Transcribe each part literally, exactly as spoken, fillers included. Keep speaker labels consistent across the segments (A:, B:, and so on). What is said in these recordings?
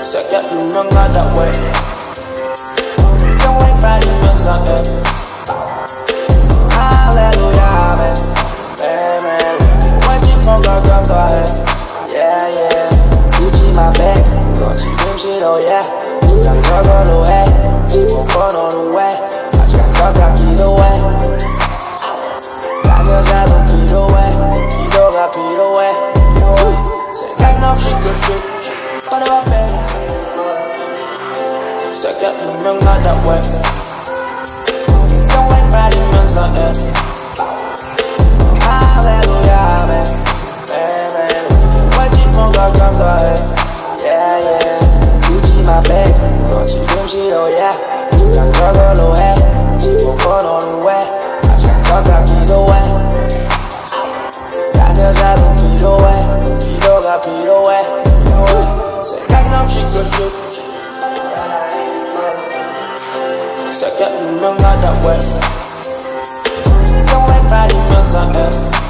A: 새끼 유명하다 왜 성공 빠지면 상해 할렐루야 아멘 아멘 왠지 뭔가 감사해 yeah yeah 굳이 맘 백 너 지금 싫어 yeah 그냥 저걸로 해 지금 번호는 왜 아직 안 것 같기도 해 난 여자도 필요해 믿어가 필요해 생각 없이 끝이 빠르바 빼고 새끼 유명하다 왜 성공 빠지면서 해 할렐루야 아멘 아멘 왠지 뭔가 감사해 yeah yeah 굳이 맘 백 너 지금 싫어 yeah 그냥 저걸로 해 지금 번호는 왜 아직 안 것 같기도 해 난 여자도 필요해 믿어가 필요해 생각 없이 끝이 새끼 유명하다 왜 성공 빠지면서 해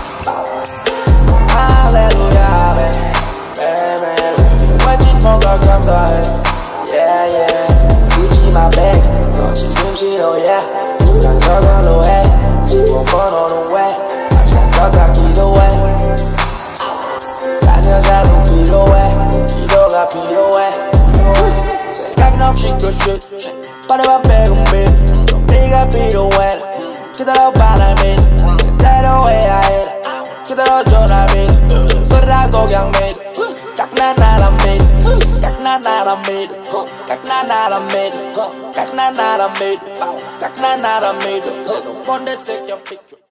A: 할렐루야 아멘 아멘 왠지 뭔가 감사해 yeah yeah 굳이 맘 백 너 지금 싫어 yeah 그냥 저걸로 해 지금 번호는 왜 아직 안 것 같기도 해 난 여자도 필요해 믿어가 필요해 생각 없이 끝이 빠르바 빼고 믿어 또 네가 필요해 기다려봐 날 믿어 제대로 해야 해 기다려줘 날 믿어 소리라고 그냥 믿어 딱 난 나란 믿어 딱 난 나란 믿어 딱 난 나란 믿어 딱 난 나란 믿어 딱 난 나란 믿어 너 뭔데 새끼야 비켜